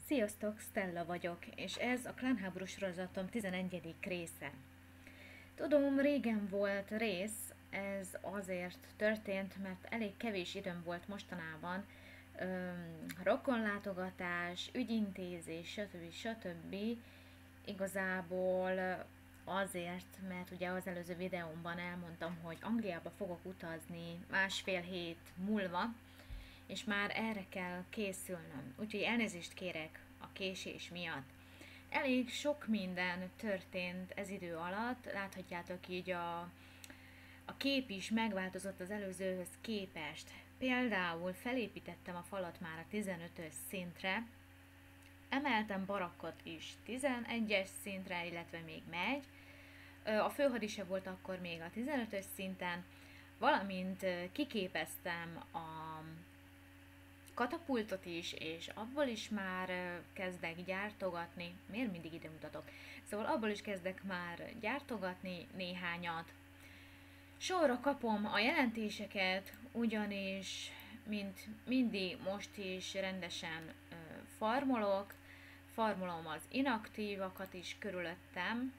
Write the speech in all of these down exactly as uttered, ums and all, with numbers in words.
Sziasztok, Stella vagyok, és ez a klánháborús sorozatom tizenegyedik része. Tudom, régen volt rész, ez azért történt, mert elég kevés időm volt mostanában, öm, rokonlátogatás, ügyintézés, stb. stb. Igazából azért, mert ugye az előző videómban elmondtam, hogy Angliába fogok utazni másfél hét múlva, és már erre kell készülnöm. Úgyhogy elnézést kérek a késés miatt. Elég sok minden történt ez idő alatt, láthatjátok így a, a kép is megváltozott az előzőhöz képest. Például felépítettem a falat már a tizenötös szintre, emeltem barakkot is tizenegyes szintre, illetve még megy. A főhadise volt akkor még a tizenötös szinten, valamint kiképeztem a katapultot is, és abból is már kezdek gyártogatni. Miért mindig ide mutatok? Szóval abból is kezdek már gyártogatni néhányat. Sorra kapom a jelentéseket, ugyanis, mint mindig, most is rendesen farmolok, farmolom az inaktívakat is körülöttem,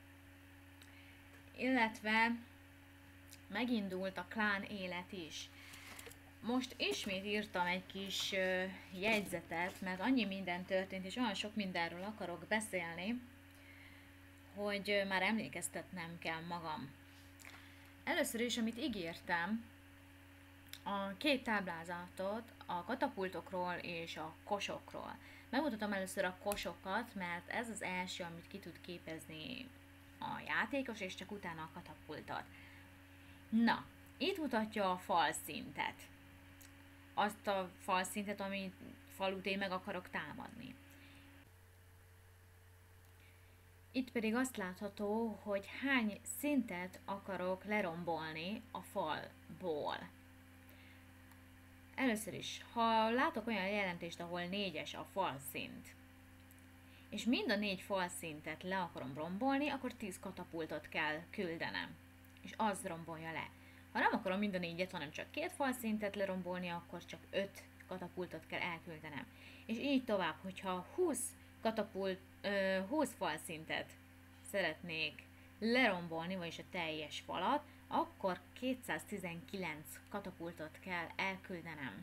illetve megindult a klán élet is. Most ismét írtam egy kis uh, jegyzetet, mert annyi minden történt, és olyan sok mindenről akarok beszélni, hogy uh, már emlékeztetnem kell magam. Először is, amit ígértem, a két táblázatot a katapultokról és a kosokról. Megmutatom először a kosokat, mert ez az első, amit ki tud képezni a játékos, és csak utána a katapultot. Na, itt mutatja a falszintet. Azt a falszintet, ami falut én meg akarok támadni. Itt pedig azt látható, hogy hány szintet akarok lerombolni a falból. Először is, ha látok olyan jelentést, ahol négyes a falszint, és mind a négy falszintet le akarom rombolni, akkor tíz katapultot kell küldenem, és az rombolja le. Ha nem akarom mind a négyet, hanem csak két falszintet lerombolni, akkor csak öt katapultot kell elküldenem. És így tovább, hogyha húsz katapult, ö, húsz falszintet szeretnék lerombolni, vagyis a teljes falat, akkor kétszáztizenkilenc katapultot kell elküldenem.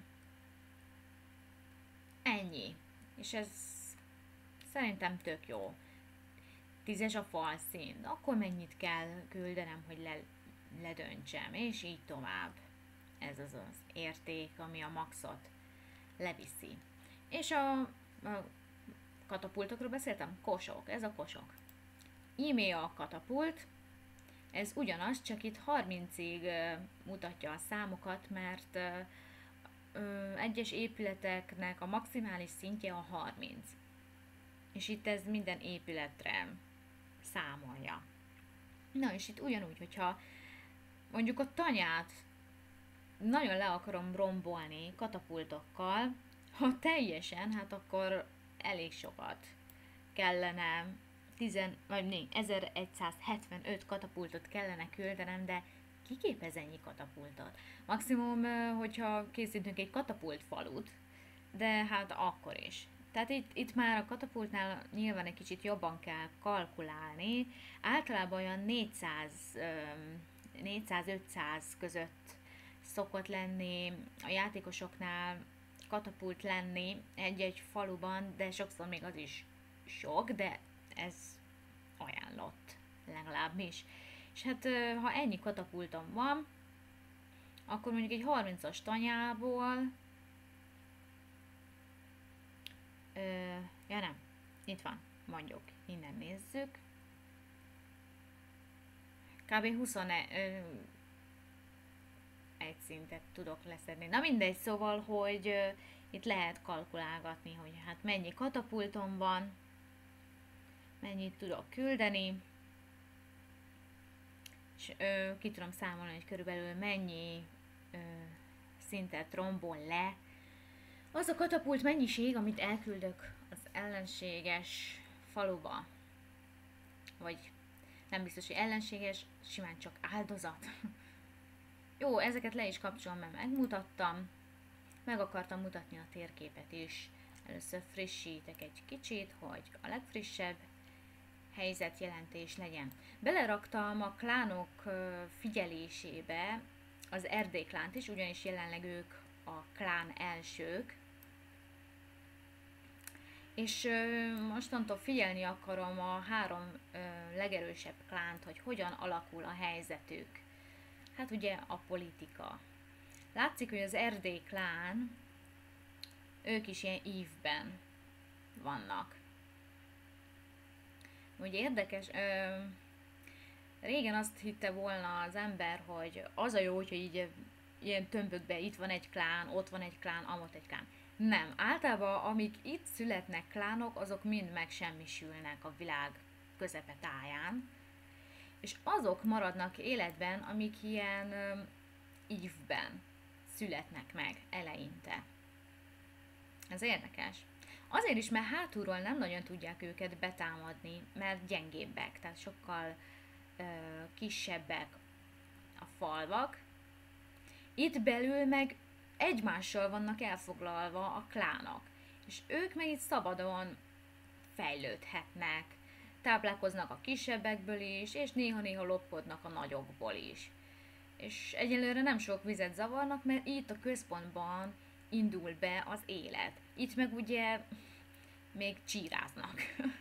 Ennyi. És ez szerintem tök jó. Tízes a falszint, akkor mennyit kell küldenem, hogy le, ledöntsem, és így tovább. Ez az az érték, ami a maxot leviszi. És a, a katapultokról beszéltem? Kosok, ez a kosok. Ímé a katapult, ez ugyanaz, csak itt harmincig uh, mutatja a számokat, mert uh, uh, egyes épületeknek a maximális szintje a harminc. És itt ez minden épületre számolja. Na és itt ugyanúgy, hogyha mondjuk a tanyát nagyon le akarom rombolni katapultokkal, ha teljesen, hát akkor elég sokat kellene, tíz, vagy né, ezeregyszázhetvenöt katapultot kellene küldenem, de ki képez ennyi katapultot? Maximum, hogyha készítünk egy katapult falut, de hát akkor is. Tehát itt, itt már a katapultnál nyilván egy kicsit jobban kell kalkulálni. Általában olyan négyszáz-ötszáz között szokott lenni a játékosoknál katapult lenni egy-egy faluban, de sokszor még az is sok, de ez ajánlott legalábbis. És hát ha ennyi katapultom van, akkor mondjuk egy harmincas tanyából Ö, ja nem, itt van, mondjuk, innen nézzük. Kb. huszonegy szintet tudok leszedni. Na mindegy, szóval, hogy ö, itt lehet kalkulálgatni, hogy hát mennyi katapultom van, mennyit tudok küldeni, és ö, ki tudom számolni, hogy körülbelül mennyi ö, szintet rombol le az a katapult mennyiség, amit elküldök az ellenséges faluba. Vagy nem biztos, hogy ellenséges, simán csak áldozat. Jó, ezeket le is kapcsolom, mert megmutattam. Meg akartam mutatni a térképet is. Először frissítek egy kicsit, hogy a legfrissebb helyzetjelentés legyen. Beleraktam a klánok figyelésébe az Erdély klánt is, ugyanis jelenleg ők a klán elsők, és ö, mostantól figyelni akarom a három ö, legerősebb klánt, hogy hogyan alakul a helyzetük. Hát ugye a politika. Látszik, hogy az Erdély klán, ők is ilyen ívben vannak. Ugye érdekes, ö, régen azt hitte volna az ember, hogy az a jó, hogyha így ilyen tömbökben itt van egy klán, ott van egy klán, amott egy klán. Nem, általában amik itt születnek klánok, azok mind megsemmisülnek a világ közepetáján, és azok maradnak életben, amik ilyen ö, ívben születnek meg eleinte. Ez érdekes. Azért is, mert hátulról nem nagyon tudják őket betámadni, mert gyengébbek, tehát sokkal ö, kisebbek a falvak. Itt belül meg egymással vannak elfoglalva a klánok, és ők meg itt szabadon fejlődhetnek, táplálkoznak a kisebbekből is, és néha-néha lopkodnak a nagyokból is. És egyelőre nem sok vizet zavarnak, mert itt a központban indul be az élet. Itt meg ugye még csíráznak.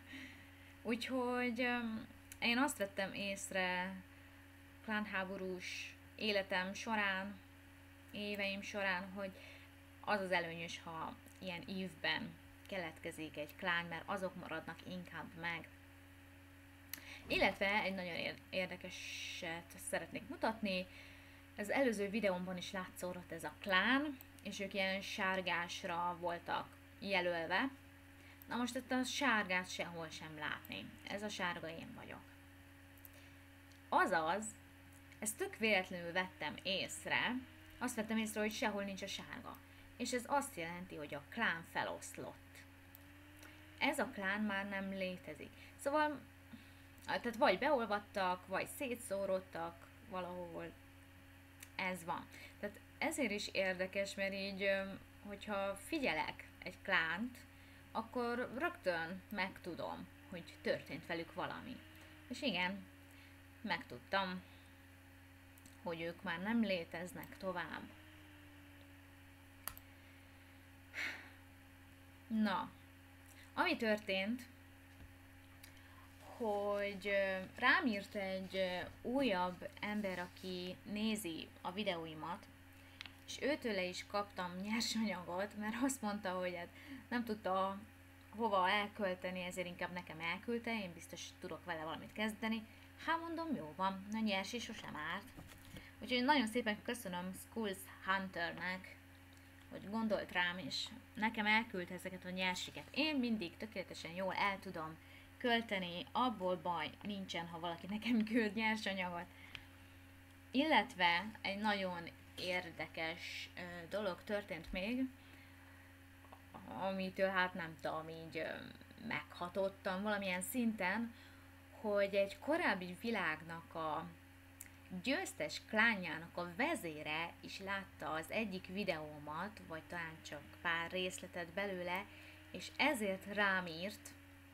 Úgyhogy um, én azt vettem észre klánháborús életem során, éveim során, hogy az az előnyös, ha ilyen ívben keletkezik egy klán, mert azok maradnak inkább meg. Illetve egy nagyon érdekeset szeretnék mutatni. Az előző videómban is látszódott ez a klán, és ők ilyen sárgásra voltak jelölve. Na most itt a sárgát sehol sem látni. Ez a sárga én vagyok. Azaz, ezt tök véletlenül vettem észre, azt vettem észre, hogy sehol nincs a sárga. És ez azt jelenti, hogy a klán feloszlott. Ez a klán már nem létezik. Szóval, tehát vagy beolvadtak, vagy szétszórodtak valahol. Ez van. Tehát ezért is érdekes, mert így, hogyha figyelek egy klánt, akkor rögtön megtudom, hogy történt velük valami. És igen, megtudtam, hogy ők már nem léteznek tovább. Na, ami történt, hogy rám írt egy újabb ember, aki nézi a videóimat, és őtőle is kaptam nyersanyagot, mert azt mondta, hogy hát nem tudta hova elkölteni, ezért inkább nekem elküldte, én biztos tudok vele valamit kezdeni. Hát mondom, jó van, a nyersi sosem árt. Úgyhogy nagyon szépen köszönöm Skulls Hunternek, hogy gondolt rám, és nekem elküldte ezeket a nyersiket. Én mindig tökéletesen jól el tudom költeni, abból baj nincsen, ha valaki nekem küld nyersanyagot. Illetve egy nagyon érdekes ö, dolog történt még, amitől hát nem tudom, így ö, meghatottam valamilyen szinten, hogy egy korábbi világnak a győztes klánjának a vezére is látta az egyik videómat, vagy talán csak pár részletet belőle, és ezért rám írt,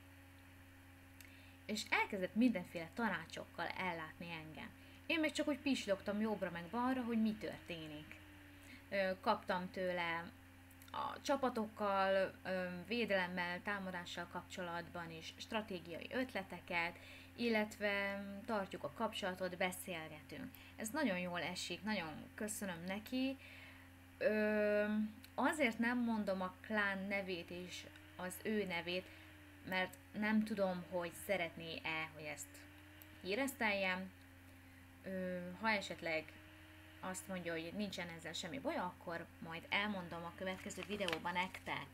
és elkezdett mindenféle tanácsokkal ellátni engem. Én meg csak úgy pislogtam jobbra meg balra, hogy mi történik. Kaptam tőle a csapatokkal, védelemmel, támadással kapcsolatban is stratégiai ötleteket, illetve tartjuk a kapcsolatot, beszélgetünk. Ez nagyon jól esik, nagyon köszönöm neki. Ö, azért nem mondom a klán nevét és az ő nevét, mert nem tudom, hogy szeretné-e, hogy ezt híreszteljem. Ö, ha esetleg azt mondja, hogy nincsen ezzel semmi baj, akkor majd elmondom a következő videóban nektek.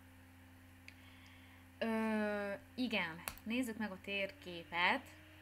Ö, igen, nézzük meg a térképet.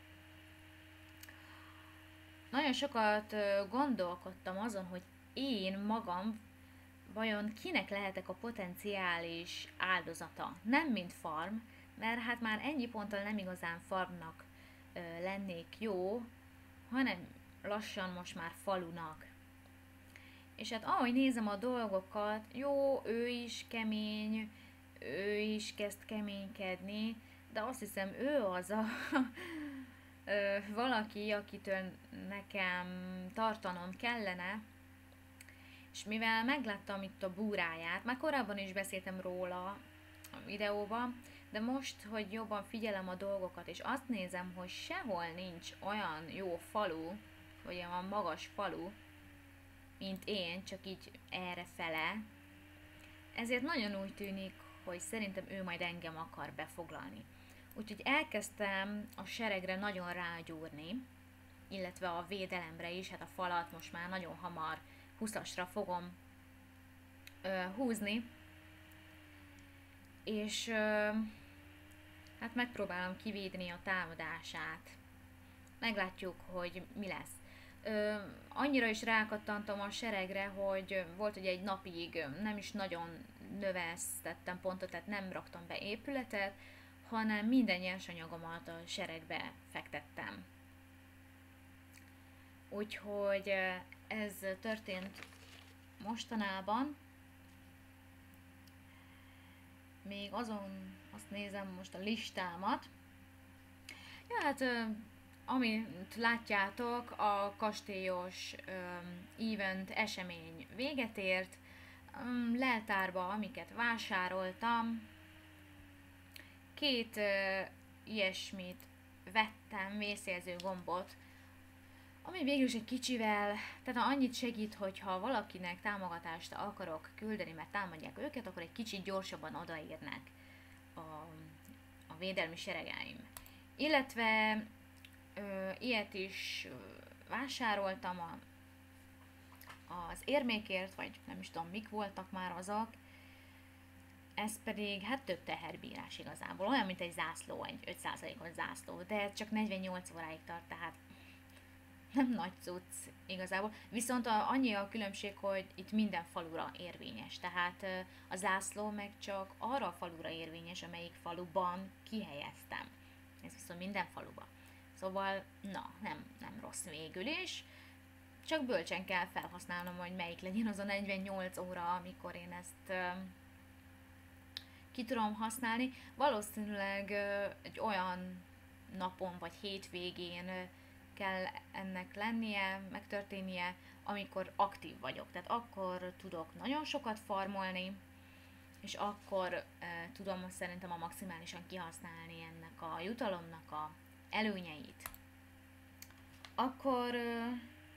Nagyon sokat gondolkodtam azon, hogy én magam vajon kinek lehetek a potenciális áldozata. Nem mint farm, mert hát már ennyi ponttal nem igazán farmnak ö, lennék jó, hanem lassan most már falunak. És hát ahogy nézem a dolgokat, jó, ő is kemény, ő is kezd keménykedni, de azt hiszem ő az a ö, valaki, akitől nekem tartanom kellene, és mivel megláttam itt a búráját, már korábban is beszéltem róla a videóban, de most, hogy jobban figyelem a dolgokat, és azt nézem, hogy sehol nincs olyan jó falu, vagy olyan magas falu, mint én, csak így erre fele, ezért nagyon úgy tűnik, hogy szerintem ő majd engem akar befoglalni. Úgyhogy elkezdtem a seregre nagyon rágyúrni, illetve a védelemre is, hát a falat most már nagyon hamar húszasra fogom ö, húzni, és ö, hát megpróbálom kivédni a támadását. Meglátjuk, hogy mi lesz. Ö, annyira is rákattantam a seregre, hogy volt ugye egy napig nem is nagyon növesztettem pontot, tehát nem raktam be épületet, hanem minden nyersanyagomat a seregbe fektettem. Úgyhogy ez történt mostanában. Még azon azt nézem most a listámat. Ja, hát amit látjátok, a kastélyos um, event esemény véget ért. Um, leltárba, amiket vásároltam, két uh, ilyesmit vettem, vészjelző gombot, ami végül is egy kicsivel, tehát annyit segít, hogyha valakinek támogatást akarok küldeni, mert támadják őket, akkor egy kicsit gyorsabban odaérnek a, a védelmi seregeim. Illetve ö, ilyet is vásároltam a, az érmékért, vagy nem is tudom mik voltak már azok. Ez pedig hát több teherbírás igazából, olyan mint egy zászló, egy öt százalékos zászló, de csak negyvennyolc óráig tart, tehát nem nagy cucc igazából. Viszont a, annyi a különbség, hogy itt minden falura érvényes, tehát a zászló meg csak arra a falura érvényes, amelyik faluban kihelyeztem. Ez viszont minden faluban. Szóval, na, nem, nem rossz végül is. Csak bölcsen kell felhasználnom, hogy melyik legyen az a negyvennyolc óra, amikor én ezt uh, ki tudom használni. Valószínűleg uh, egy olyan napon vagy hétvégén uh, kell ennek lennie, megtörténnie, amikor aktív vagyok. Tehát akkor tudok nagyon sokat farmolni, és akkor uh, tudom szerintem a maximálisan kihasználni ennek a jutalomnak a előnyeit. Akkor uh,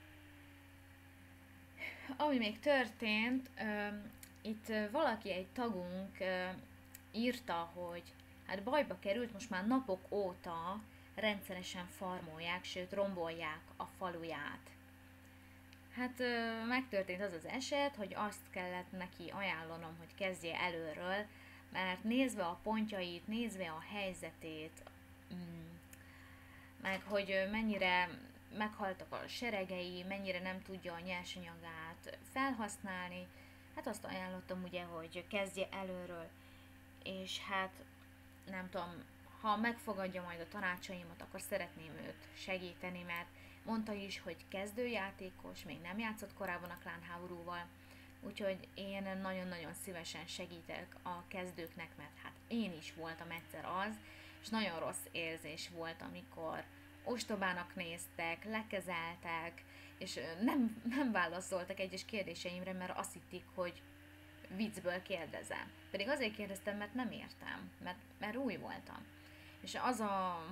ami még történt, uh, itt uh, valaki, egy tagunk uh, írta, hogy hát bajba került, most már napok óta rendszeresen farmolják, sőt rombolják a faluját. Hát uh, megtörtént az az eset, hogy azt kellett neki ajánlanom, hogy kezdje előről, mert nézve a pontjait, nézve a helyzetét, mm, meg hogy mennyire meghaltak a seregei, mennyire nem tudja a nyersanyagát felhasználni, hát azt ajánlottam ugye, hogy kezdje előről, és hát nem tudom, ha megfogadja majd a tanácsaimat, akkor szeretném őt segíteni, mert mondta is, hogy kezdőjátékos, még nem játszott korábban a klánháborúval, úgyhogy én nagyon-nagyon szívesen segítek a kezdőknek, mert hát én is voltam egyszer az, és nagyon rossz érzés volt, amikor ostobának néztek, lekezeltek, és nem, nem válaszoltak egyes kérdéseimre, mert azt hitték, hogy viccből kérdezem. Pedig azért kérdeztem, mert nem értem, mert, mert új voltam. És az a...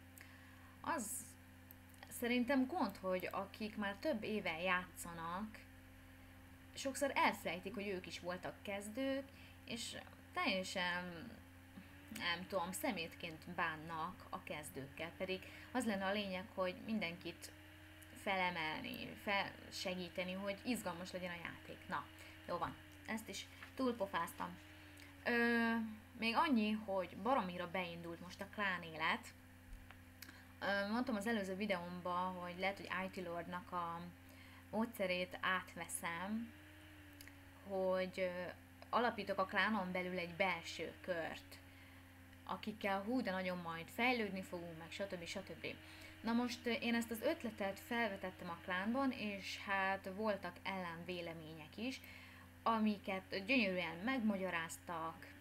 az szerintem gond, hogy akik már több éve játszanak, sokszor elfelejtik, hogy ők is voltak kezdők, és teljesen nem tudom, szemétként bánnak a kezdőkkel, pedig az lenne a lényeg, hogy mindenkit felemelni, felsegíteni, hogy izgalmas legyen a játék. Na, jó van, ezt is túlpofáztam. Ö, még annyi, hogy baromira beindult most a klán élet. Ö, mondtam az előző videómban, hogy lehet, hogy i té Lordnak a módszerét átveszem, hogy ö, alapítok a klánon belül egy belső kört, akikkel hú, de nagyon majd fejlődni fogunk, meg stb. stb. Na most én ezt az ötletet felvetettem a klánban, és hát voltak ellenvélemények is, amiket gyönyörűen megmagyaráztak,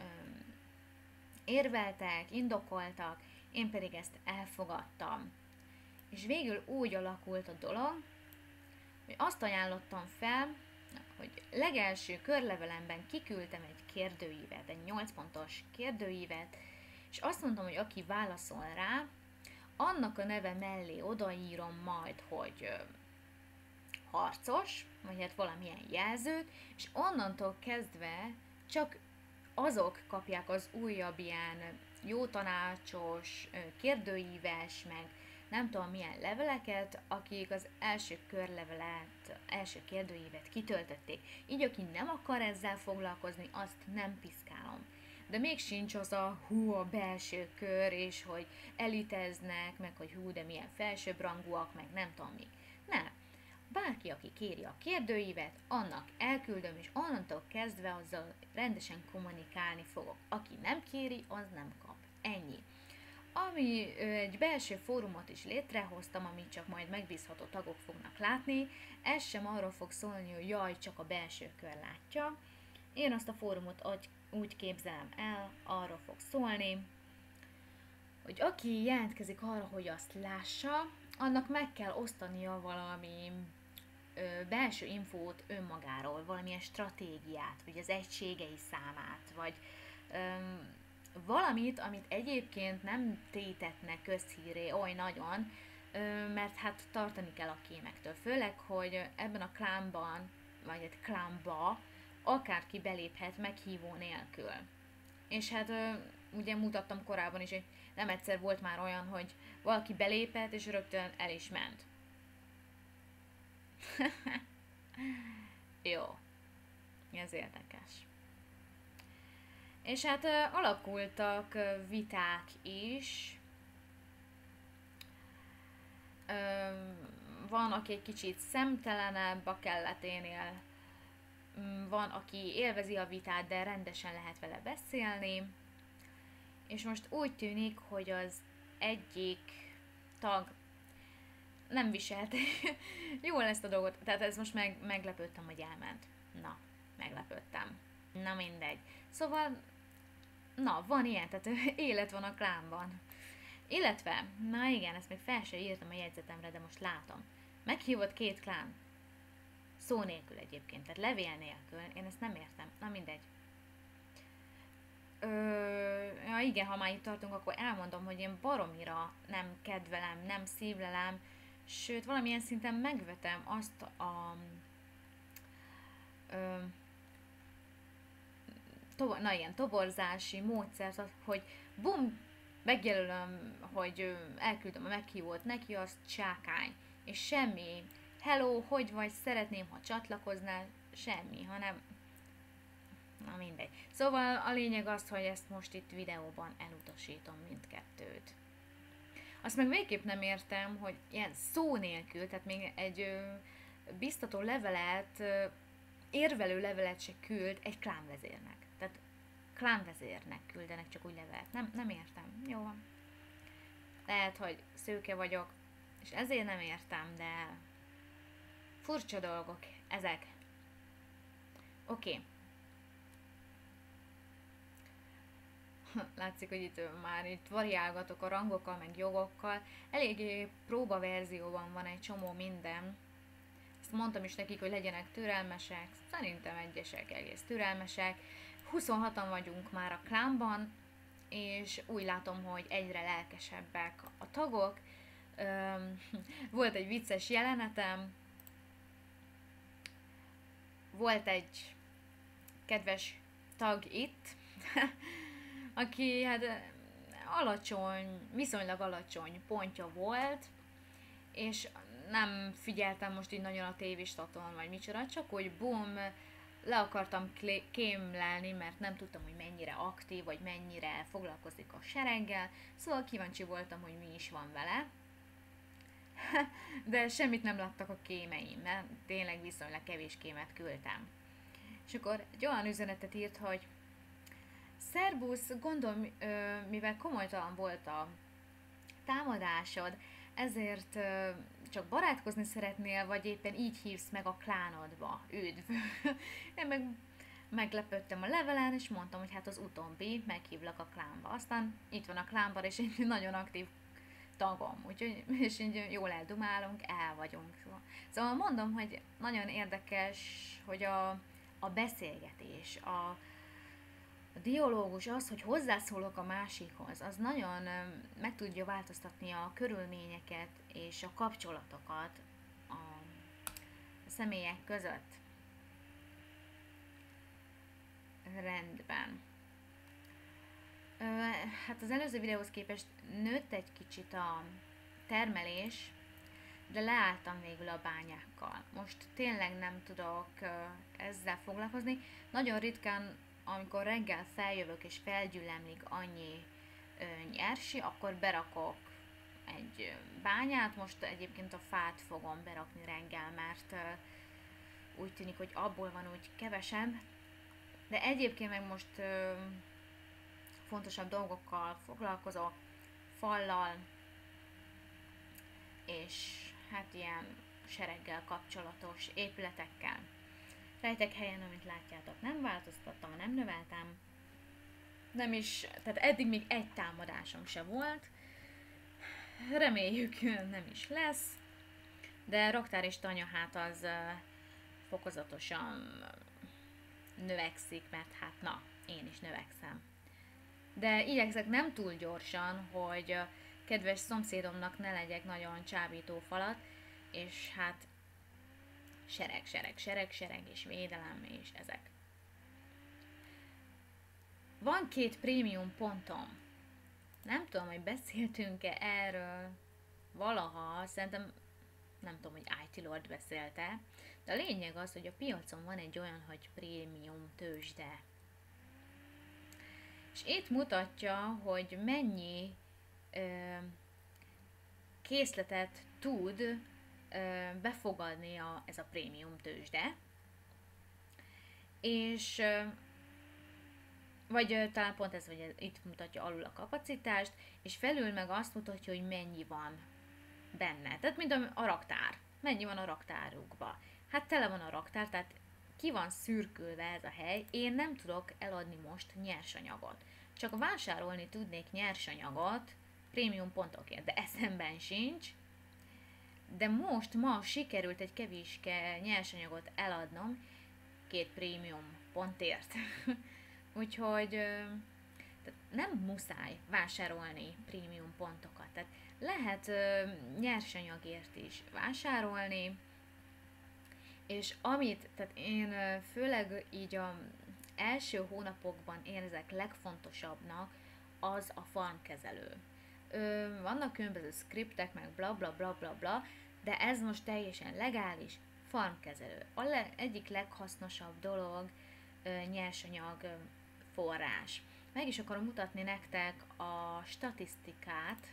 érveltek, indokoltak, én pedig ezt elfogadtam. És végül úgy alakult a dolog, hogy azt ajánlottam fel, hogy legelső körlevelemben kiküldtem egy kérdőívet, egy nyolc pontos kérdőívet, és azt mondtam, hogy aki válaszol rá, annak a neve mellé odaírom majd, hogy harcos, vagy hát valamilyen jelzőt, és onnantól kezdve csak azok kapják az újabb ilyen jó tanácsos, kérdőíves, meg nem tudom milyen leveleket, akik az első körlevelet, első kérdőívet kitöltötték. Így aki nem akar ezzel foglalkozni, azt nem piszkálom. De még sincs az a hú, a belső kör, és hogy eliteznek, meg hogy hú, de milyen felsőbbrangúak, meg nem tudom mi. Nem. Bárki, aki kéri a kérdőívet, annak elküldöm, és onnantól kezdve azzal rendesen kommunikálni fogok. Aki nem kéri, az nem kap. Ennyi. Ami ö, egy belső fórumot is létrehoztam, amit csak majd megbízható tagok fognak látni, ez sem arról fog szólni, hogy jaj, csak a belső kör látja. Én azt a fórumot úgy képzelem el, arról fog szólni, hogy aki jelentkezik arra, hogy azt lássa, annak meg kell osztania valami ö, belső infót önmagáról, valamilyen stratégiát, vagy az egységei számát, vagy ö, valamit, amit egyébként nem tétetnek közhíré oly nagyon, ö, mert hát tartani kell a kémektől. Főleg, hogy ebben a klánban, vagy egy klánba akárki beléphet meghívó nélkül. És hát ö, ugye mutattam korábban is, hogy nem egyszer volt már olyan, hogy valaki belépett, és rögtön el is ment. Jó. Ez érdekes. És hát ö, alakultak ö, viták is. Ö, van, aki egy kicsit szemtelenebb a kelleténél. Van, aki élvezi a vitát, de rendesen lehet vele beszélni. És most úgy tűnik, hogy az egyik tag nem viselte jól ezt a dolgot. Tehát ez most meg, meglepődtem, hogy elment. Na, meglepődtem. Na mindegy. Szóval, na, van ilyen, tehát élet van a klánban. Illetve, na igen, ezt még fel sem írtam a jegyzetemre, de most látom. Meghívott két klán. Szó nélkül egyébként, tehát levél nélkül. Én ezt nem értem. Na mindegy. Ö, ja igen, ha már itt tartunk, akkor elmondom, hogy én baromira nem kedvelem, nem szívlelem, sőt, valamilyen szinten megvetem azt a... Ö, to, na ilyen toborzási módszert, hogy bum, megjelölöm, hogy elküldöm a meghívót neki, azt csákány, és semmi hello, hogy vagy, szeretném, ha csatlakoznál, semmi, hanem na mindegy. Szóval a lényeg az, hogy ezt most itt videóban elutasítom mindkettőt. Azt meg végképp nem értem, hogy ilyen szó nélkül, tehát még egy ö, biztató levelet, ö, érvelő levelet se küld egy klánvezérnek. Tehát klánvezérnek küldenek csak úgy levelet. Nem, nem értem. Jó van. Lehet, hogy szőke vagyok, és ezért nem értem, de furcsa dolgok ezek. Oké. Okay. Látszik, hogy itt már itt variálgatok a rangokkal, meg jogokkal. Eléggé próbaverzióban van egy csomó minden. Ezt mondtam is nekik, hogy legyenek türelmesek. Szerintem egyesek egész türelmesek. huszonhatan vagyunk már a klánban, és úgy látom, hogy egyre lelkesebbek a tagok. Volt egy vicces jelenetem. Volt egy kedves tag itt, aki hát alacsony, viszonylag alacsony pontja volt, és nem figyeltem most így nagyon a tévéstaton, vagy micsoda, csak úgy bum, le akartam kémlelni, mert nem tudtam, hogy mennyire aktív, vagy mennyire foglalkozik a sereggel, szóval kíváncsi voltam, hogy mi is van vele. De semmit nem láttak a kémeim, mert tényleg viszonylag kevés kémet küldtem. És akkor egy olyan üzenetet írt, hogy szerbusz, gondolom, mivel komolytalan volt a támadásod, ezért csak barátkozni szeretnél, vagy éppen így hívsz meg a klánodba. Üdv! Én meg meglepődtem a levelen, és mondtam, hogy hát az utóbbi, meghívlak a klánba. Aztán itt van a klánban, és egy nagyon aktív tagom, úgyhogy és így jól eldumálunk, el vagyunk. Szóval, szóval mondom, hogy nagyon érdekes, hogy a, a beszélgetés, a, a dialógus, az, hogy hozzászólok a másikhoz, az nagyon meg tudja változtatni a körülményeket és a kapcsolatokat a, a személyek között. Rendben. Hát az előző videóhoz képest nőtt egy kicsit a termelés, de leálltam végül a bányákkal. Most tényleg nem tudok ezzel foglalkozni. Nagyon ritkán, amikor reggel feljövök és felgyülemlik annyi nyersi, akkor berakok egy bányát. Most egyébként a fát fogom berakni reggel, mert úgy tűnik, hogy abból van úgy kevesebb. De egyébként meg most fontosabb dolgokkal foglalkozok, fallal, és hát ilyen sereggel kapcsolatos épületekkel. Rejtek helyen, amit látjátok, nem változtattam, nem növeltem, nem is, tehát eddig még egy támadásom se volt, reméljük nem is lesz, de raktár és tanyahát az fokozatosan növekszik, mert hát na, én is növekszem. De igyekszek nem túl gyorsan, hogy kedves szomszédomnak ne legyek nagyon csábító falat, és hát sereg, sereg, sereg, sereg, és védelem, és ezek. Van két prémium pontom. Nem tudom, hogy beszéltünk-e erről valaha, szerintem nem tudom, hogy i té Lord beszélte, de a lényeg az, hogy a piacon van egy olyan, hogy prémium tőzsde. És itt mutatja, hogy mennyi ö, készletet tud ö, befogadni a, ez a prémium tőzsde, és ö, vagy ö, talán pont ez, vagy itt mutatja alul a kapacitást, és felül meg azt mutatja, hogy mennyi van benne. Tehát mint a, a raktár. Mennyi van a raktárukba. Hát tele van a raktár, tehát ki van szürkülve ez a hely, én nem tudok eladni most nyersanyagot. Csak vásárolni tudnék nyersanyagot prémium pontokért, de eszemben sincs. De most ma sikerült egy kevéske nyersanyagot eladnom két prémium pontért. Úgyhogy tehát nem muszáj vásárolni prémium pontokat. Tehát lehet nyersanyagért is vásárolni, és amit, tehát én főleg így a első hónapokban érzek legfontosabbnak, az a farmkezelő. Ö, vannak különböző skriptek, meg bla bla bla bla bla, de ez most teljesen legális farmkezelő. A le, egyik leghasznosabb dolog ö, nyersanyag ö, forrás. Meg is akarom mutatni nektek a statisztikát.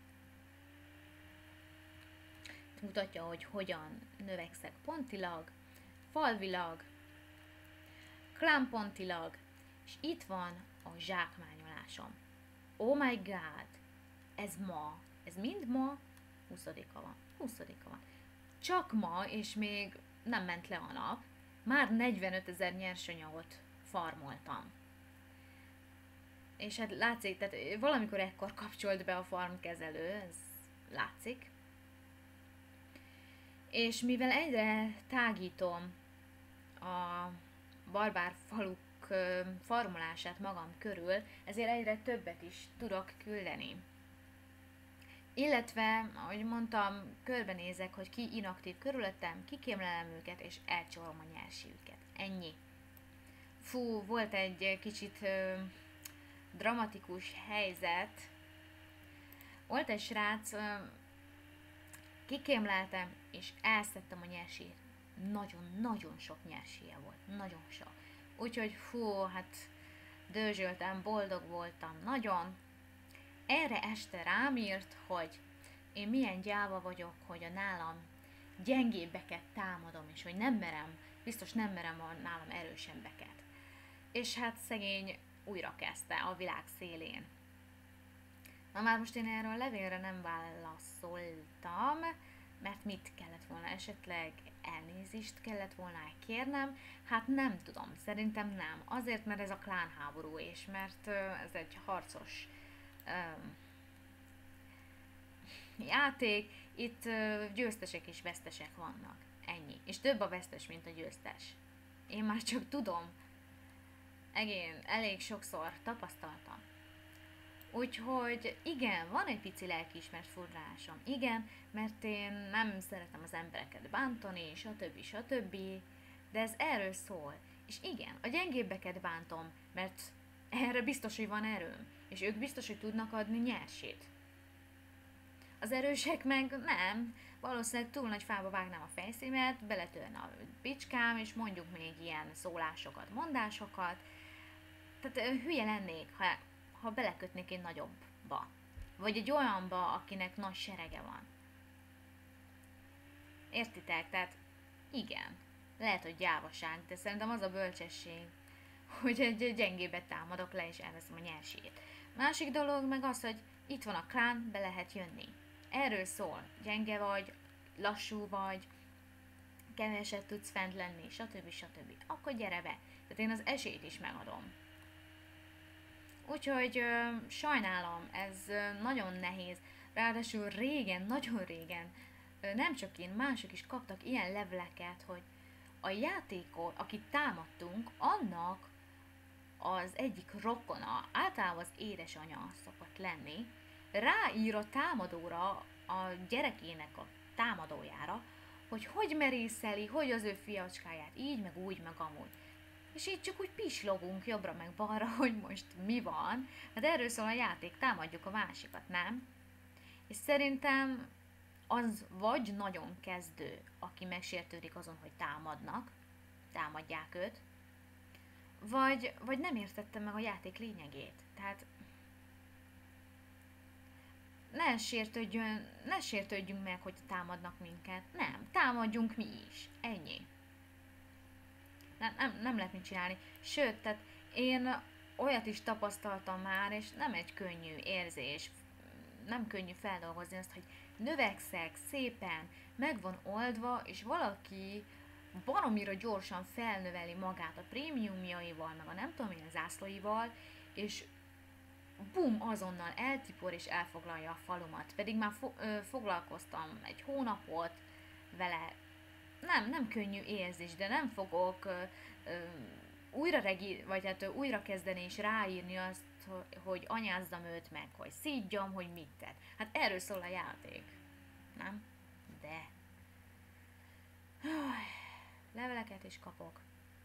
Mutatja, hogy hogyan növekszek pontilag, falvilag, klánpontilag, és itt van a zsákmányolásom. Oh my god! Ez ma, ez mind ma, huszadika van, huszadika van. Csak ma, és még nem ment le a nap, már negyvenötezer nyersanyagot farmoltam. És hát látszik, tehát valamikor ekkor kapcsolt be a farmkezelő, ez látszik. És mivel egyre tágítom a barbár faluk farmolását magam körül, ezért egyre többet is tudok küldeni. Illetve, ahogy mondtam, körbenézek, hogy ki inaktív körülöttem, kikémlelem őket, és elcsolom a nyersiüket. Ennyi. Fú, volt egy kicsit ö, dramatikus helyzet. Volt egy srác, ö, kikémleltem, és elszedtem a nyersi. Nagyon-nagyon sok nyersie volt. Nagyon sok. Úgyhogy fú, hát dőzsöltem, boldog voltam, nagyon. Erre este rám írt, hogy én milyen gyáva vagyok, hogy a nálam gyengébbeket támadom, és hogy nem merem, biztos nem merem a nálam erősebbeket. És hát szegény újra kezdte a világ szélén. Na már most én erről a levélre nem válaszoltam, mert mit kellett volna, esetleg elnézést kellett volna kérnem? Hát nem tudom, szerintem nem. Azért, mert ez a klánháború, és mert uh, ez egy harcos um, játék, itt uh, győztesek és vesztesek vannak. Ennyi. És több a vesztes, mint a győztes. Én már csak tudom. Egén, elég sokszor tapasztaltam. Úgyhogy igen, van egy pici lelkiismert furrásom. Igen, mert én nem szeretem az embereket bántani, stb. stb. De ez erről szól. És igen, a gyengébbeket bántom, mert erre biztos, hogy van erőm. És ők biztos, hogy tudnak adni nyersét. Az erősek meg nem. Valószínűleg túl nagy fába vágnám a fejszímet, beletörne a bicskám, és mondjuk még ilyen szólásokat, mondásokat. Tehát hülye lennék, ha, ha belekötnék egy nagyobbba. Vagy egy olyanba, akinek nagy serege van. Értitek? Tehát igen, lehet, hogy gyávaság, de szerintem az a bölcsesség, hogy egy gyengébet támadok le, és elveszem a nyersét. Másik dolog meg az, hogy itt van a klán, be lehet jönni. Erről szól. Gyenge vagy, lassú vagy, keveset tudsz fent lenni, stb. stb. Akkor gyere be. Tehát én az esélyt is megadom. Úgyhogy ö, sajnálom, ez ö, nagyon nehéz. Ráadásul régen, nagyon régen, ö, nem csak én, mások is kaptak ilyen leveleket, hogy a játékot, akit támadtunk, annak az egyik rokona, általában az édesanyja szokott lenni, ráír a támadóra, a gyerekének a támadójára, hogy hogy merészeli, hogy az ő fiacskáját, így, meg úgy, meg amúgy. És így csak úgy pislogunk jobbra meg balra, hogy most mi van. Hát erről szól a játék, támadjuk a másikat, nem? És szerintem az vagy nagyon kezdő, aki megsértődik azon, hogy támadnak, támadják őt, vagy, vagy nem értette meg a játék lényegét. Tehát ne sértődjön, ne sértődjünk meg, hogy támadnak minket. Nem, támadjunk mi is. Ennyi. Nem, nem, nem lehet mit csinálni. Sőt, tehát én olyat is tapasztaltam már, és nem egy könnyű érzés, nem könnyű feldolgozni azt, hogy növekszek szépen, meg van oldva, és valaki baromira gyorsan felnöveli magát a prémiumjaival, meg a nem tudom én zászlóival, és bum, azonnal eltipor és elfoglalja a falumat. Pedig már fo- ö, foglalkoztam egy hónapot vele. Nem, nem könnyű érzés, de nem fogok ö, ö, újra regi, vagy hát ö, újra kezdeni és ráírni azt, hogy anyázzam őt meg, hogy szídjam, hogy mit tett. Hát erről szól a játék. Nem? De. Leveleket is kapok.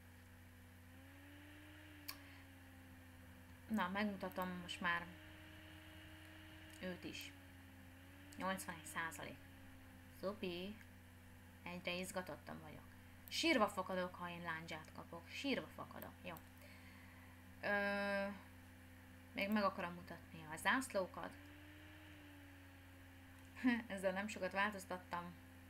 Na, megmutatom most már őt is. nyolcvanegy százalék. Szupi. Egyre izgatottam vagyok. Sírva fakadok, ha én lándzsát kapok. Sírva fakadok. Jó. Ö, még meg akarom mutatni a zászlókat. Ezzel nem sokat változtattam.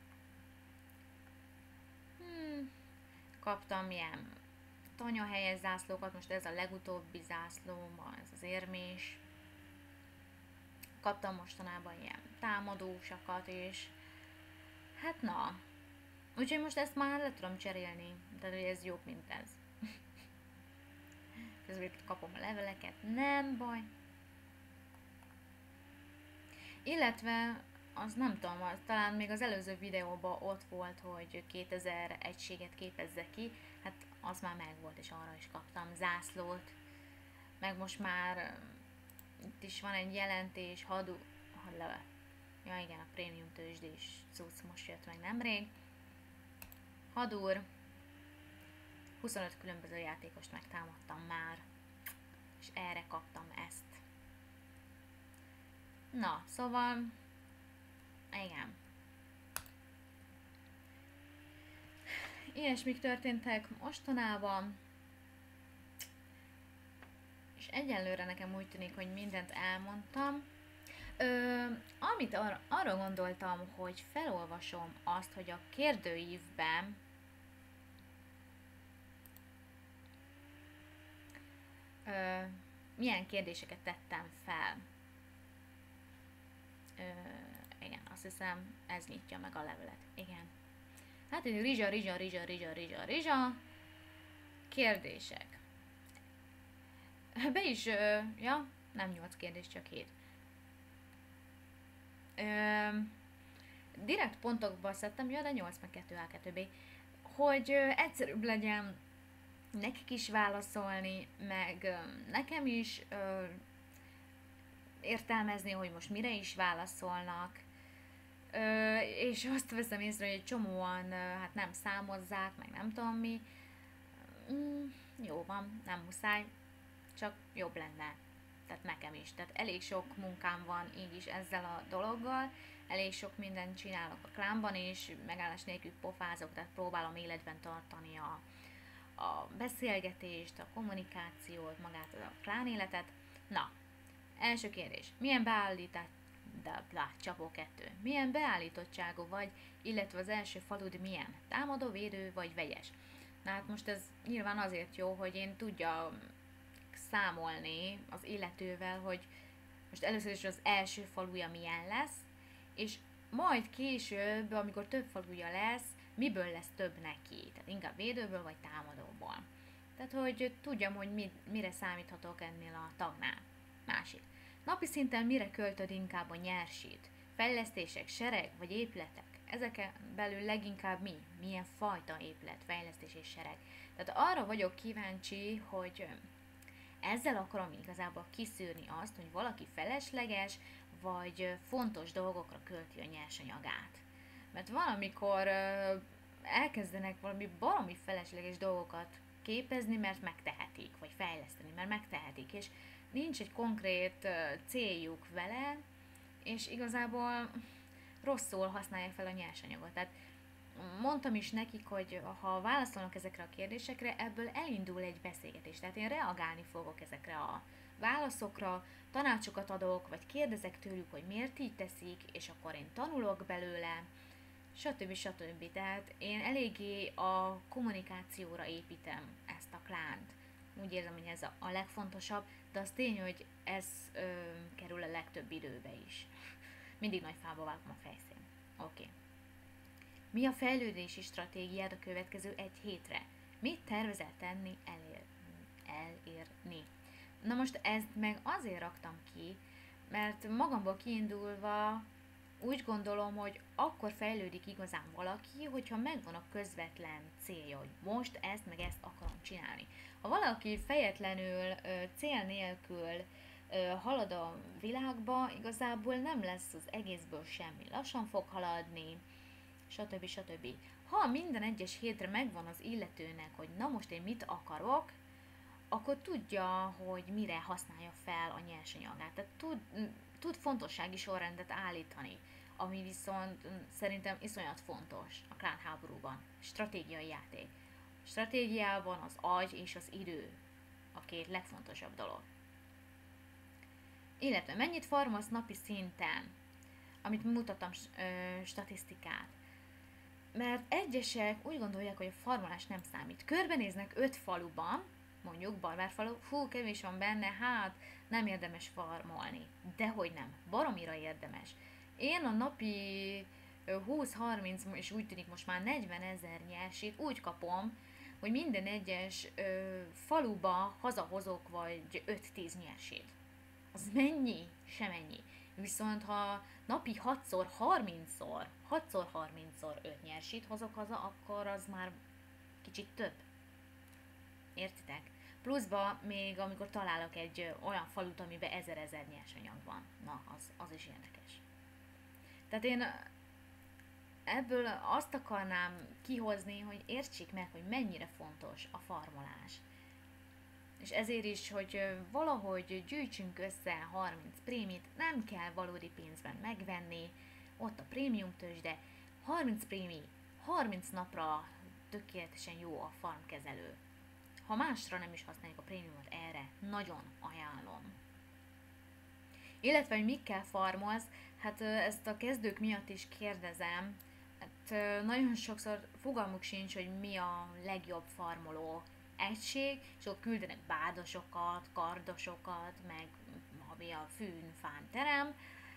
Hmm. Kaptam ilyen tanyahelyes zászlókat, most ez a legutóbbi zászló, ma ez az érmés. Kaptam mostanában ilyen támadósakat, és hát na. Úgyhogy most ezt már le tudom cserélni, tehát hogy ez jobb, mint ez. Közben kapom a leveleket, nem baj. Illetve, az nem tudom, az, talán még az előző videóban ott volt, hogy kétezer egységet képezze ki, hát az már megvolt, és arra is kaptam zászlót. Meg most már itt is van egy jelentés, hadú... Hadle. Ja igen, a prémium tőzsdés cucc most jött meg nemrég. Hadúr. huszonöt különböző játékost megtámadtam már, és erre kaptam ezt. Na, szóval, igen. Ilyesmik történtek mostanában, és egyelőre nekem úgy tűnik, hogy mindent elmondtam. Ö, amit ar- arra gondoltam, hogy felolvasom azt, hogy a kérdőívben ö, milyen kérdéseket tettem fel. Ö, igen, azt Azt hiszem, ez nyitja meg a levelet. Igen. Hát egy rizsa, rizsa, rizsa, rizsa, rizsa, rizsa. Kérdések. Be is, ö, ja, nem nyolc kérdés, csak hét. Ö, direkt pontokba szedtem, ja, de nyolc meg kettő A, kettő B. Hogy ö, egyszerűbb legyen nekik is válaszolni, meg ö, nekem is ö, értelmezni, hogy most mire is válaszolnak. Ö, és azt veszem észre, hogy egy csomóan ö, hát nem számozzák, meg nem tudom mi. Mm, jó van, nem muszáj, csak jobb lenne. Tehát nekem is. Tehát elég sok munkám van így is ezzel a dologgal, elég sok mindent csinálok a klánban, és megállás nélkül pofázok, tehát próbálom életben tartani a, a beszélgetést, a kommunikációt, magát a klán életet. Na, első kérdés. Milyen beállítás, de blá, csapó kettő. Milyen beállítottságú vagy, illetve az első falud milyen? Támadó, védő vagy vegyes? Na hát most ez nyilván azért jó, hogy én tudja számolni az illetővel, hogy most először is az első faluja milyen lesz, és majd később, amikor több faluja lesz, miből lesz több neki. Tehát inkább védőből vagy támadóból. Tehát, hogy tudjam, hogy mi, mire számíthatok ennél a tagnál. Másik. Napi szinten mire költöd inkább a nyersit? Fejlesztések, sereg vagy épületek? Ezeken belül leginkább mi? Milyen fajta épület, fejlesztés és sereg? Tehát arra vagyok kíváncsi, hogy ezzel akarom igazából kiszűrni azt, hogy valaki felesleges, vagy fontos dolgokra költi a nyersanyagát. Mert valamikor ö, elkezdenek valami baromi felesleges dolgokat képezni, mert megtehetik, vagy fejleszteni, mert megtehetik, és nincs egy konkrét ö, céljuk vele, és igazából rosszul használják fel a nyersanyagot. Tehát mondtam is nekik, hogy ha válaszolnak ezekre a kérdésekre, ebből elindul egy beszélgetés. Tehát én reagálni fogok ezekre a válaszokra, tanácsokat adok, vagy kérdezek tőlük, hogy miért így teszik, és akkor én tanulok belőle, stb. stb. Tehát én eléggé a kommunikációra építem ezt a klánt. Úgy érzem, hogy ez a, a legfontosabb, de az tény, hogy ez ö, kerül a legtöbb időbe is. Mindig nagy fába vágom a fejszén. Oké. Okay. Mi a fejlődési stratégiád a következő egy hétre? Mit tervezel tenni, elér, elérni? Na most ezt meg azért raktam ki, mert magamból kiindulva úgy gondolom, hogy akkor fejlődik igazán valaki, hogyha megvan a közvetlen célja, hogy most ezt meg ezt akarom csinálni. Ha valaki fejetlenül, cél nélkül halad a világba, igazából nem lesz az egészből semmi. Lassan fog haladni, stb. stb. Ha minden egyes hétre megvan az illetőnek, hogy na most én mit akarok, akkor tudja, hogy mire használja fel a nyersanyagát. Tehát tud, tud fontossági sorrendet állítani, ami viszont szerintem iszonyat fontos a klánháborúban. Stratégiai játék. Stratégiában az agy és az idő a két legfontosabb dolog. Illetve mennyit farmolsz napi szinten, amit mutattam ö, statisztikát. Mert egyesek úgy gondolják, hogy a farmolás nem számít. Körbenéznek öt faluban, mondjuk barbárfalu, fú, kevés van benne, hát nem érdemes farmolni. Dehogy nem, baromira érdemes. Én a napi húsz-harminc, és úgy tűnik most már negyven ezer nyersit úgy kapom, hogy minden egyes ö, faluba hazahozok vagy öt-tíz nyersit. Az mennyi? Semennyi. Viszont ha napi hatszor, harmincszor, hatszor, harmincszor öt nyersit hozok haza, akkor az már kicsit több. Értitek? Pluszba még amikor találok egy olyan falut, amiben ezer-ezer nyersanyag van. Na, az, az is érdekes. Tehát én ebből azt akarnám kihozni, hogy értsék meg, hogy mennyire fontos a farmolás. És ezért is, hogy valahogy gyűjtsünk össze harminc prémit, nem kell valódi pénzben megvenni, ott a prémium tőzsde, harminc prémi, harminc napra tökéletesen jó a farmkezelő. Ha másra nem is használjuk a prémiumot, erre nagyon ajánlom. Illetve, hogy mikkel farmolsz, hát ezt a kezdők miatt is kérdezem, hát nagyon sokszor fogalmuk sincs, hogy mi a legjobb farmoló egység, és ott küldenek bádosokat, kardosokat, meg ami a fűn, fán terem,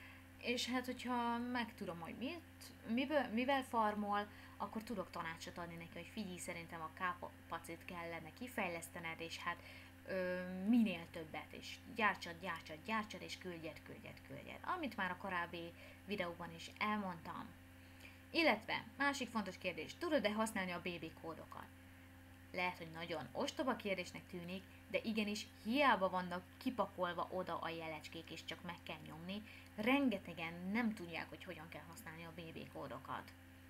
és hát, hogyha megtudom, hogy mit, miből, mivel farmol, akkor tudok tanácsot adni neki, hogy figyelj, szerintem a kápacit kellene kifejlesztened, és hát ö, minél többet, és gyártsad, gyártsad, gyártsad, és küldjed, küldjed, küldjed. Amit már a korábbi videóban is elmondtam. Illetve, másik fontos kérdés, tudod-e használni a bé bé kódokat? Lehet, hogy nagyon ostoba kérdésnek tűnik, de igenis hiába vannak kipakolva oda a jelecskék, és csak meg kell nyomni, rengetegen nem tudják, hogy hogyan kell használni a bé bé kódokat.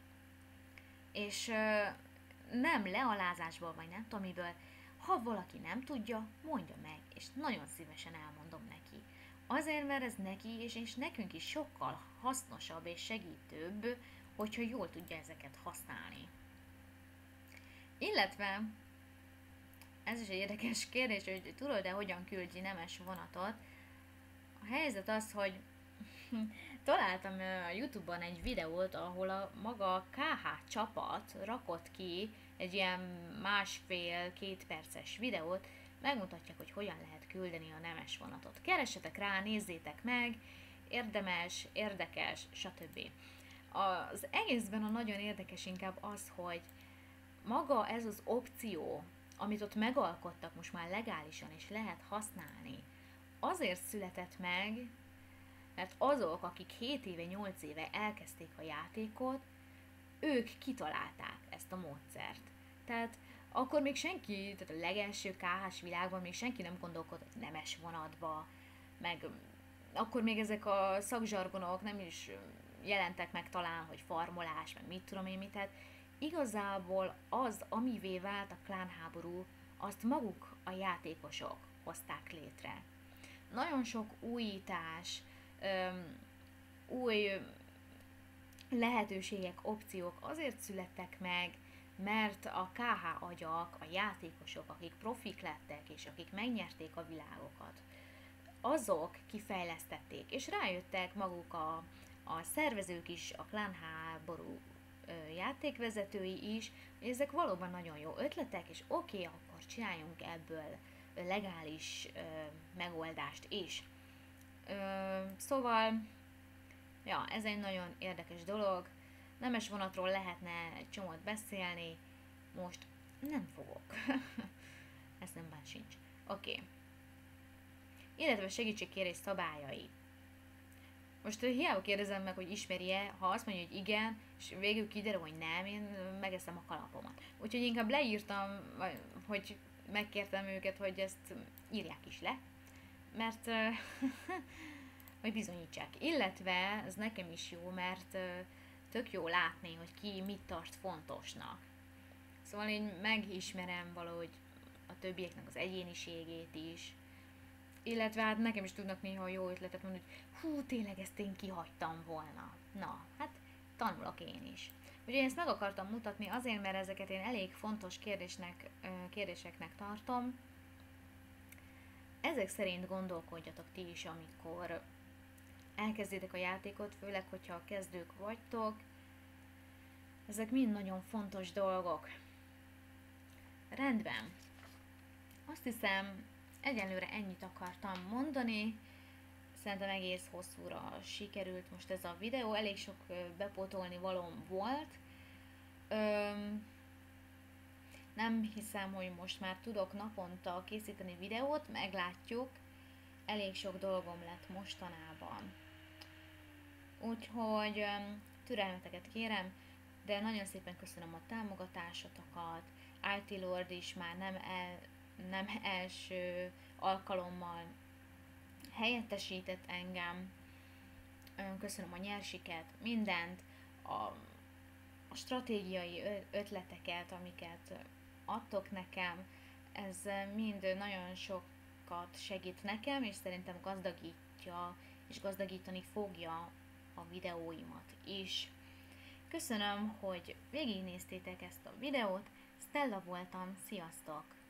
És ö, nem lealázásból, vagy nem tudom miből, ha valaki nem tudja, mondja meg, és nagyon szívesen elmondom neki. Azért, mert ez neki és, és nekünk is sokkal hasznosabb és segítőbb, hogyha jól tudja ezeket használni. Illetve, ez is egy érdekes kérdés, hogy tudod-e, hogyan küldj nemes vonatot? A helyzet az, hogy találtam a YouTube-on egy videót, ahol a maga ká há csapat rakott ki egy ilyen másfél-két perces videót, megmutatják, hogy hogyan lehet küldeni a nemes vonatot. Keressetek rá, nézzétek meg, érdemes, érdekes, stb. Az egészben a nagyon érdekes inkább az, hogy maga ez az opció, amit ott megalkottak most már legálisan és lehet használni, azért született meg, mert azok, akik hét éve, nyolc éve elkezdték a játékot, ők kitalálták ezt a módszert. Tehát akkor még senki, tehát a legelső ká hás világban még senki nem gondolkodott nemes vonatba, meg akkor még ezek a szakzsargonok nem is jelentek meg talán, hogy farmolás, meg mit tudom én mit, tehát igazából az, amivé vált a klánháború, azt maguk a játékosok hozták létre. Nagyon sok újítás, öm, új lehetőségek, opciók azért születtek meg, mert a ká há agyak, a játékosok, akik profik lettek, és akik megnyerték a világokat, azok kifejlesztették, és rájöttek maguk a, a szervezők is, a klánháború játékvezetői is, hogy ezek valóban nagyon jó ötletek, és oké, okay, akkor csináljunk ebből legális ö, megoldást is. Ö, szóval, ja, ez egy nagyon érdekes dolog. Nemes vonatról lehetne egy csomót beszélni, most nem fogok. Eszemben sincs. Oké. Okay. Illetve segítségkérés szabályai. Most hiába kérdezem meg, hogy ismeri-e, ha azt mondja, hogy igen, és végül kiderül, hogy nem, én megeszem a kalapomat. Úgyhogy inkább leírtam, hogy megkértem őket, hogy ezt írják is le, mert hogy bizonyítsák. Illetve ez nekem is jó, mert tök jó látni, hogy ki mit tart fontosnak. Szóval én megismerem valahogy a többieknek az egyéniségét is, illetve hát nekem is tudnak néha jó ötletet mondani, hogy hú, tényleg ezt én kihagytam volna. Na, hát tanulok én is. Ugye ezt meg akartam mutatni azért, mert ezeket én elég fontos kérdésnek, kérdéseknek tartom. Ezek szerint gondolkodjatok ti is, amikor elkezditek a játékot, főleg, hogyha kezdők vagytok. Ezek mind nagyon fontos dolgok. Rendben. Azt hiszem, egyelőre ennyit akartam mondani. Szerintem egész hosszúra sikerült most ez a videó. Elég sok bepótolni valóm volt. Öm, nem hiszem, hogy most már tudok naponta készíteni videót, meglátjuk. Elég sok dolgom lett mostanában. Úgyhogy öm, türelmeteket kérem, de nagyon szépen köszönöm a támogatásotokat. i té Lord is már nem, el, nem első alkalommal helyettesített engem. Köszönöm a nyersiket, mindent, a, a stratégiai ötleteket, amiket adtok nekem. Ez mind nagyon sokat segít nekem, és szerintem gazdagítja, és gazdagítani fogja a videóimat is. Köszönöm, hogy végignéztétek ezt a videót. Stella voltam, sziasztok!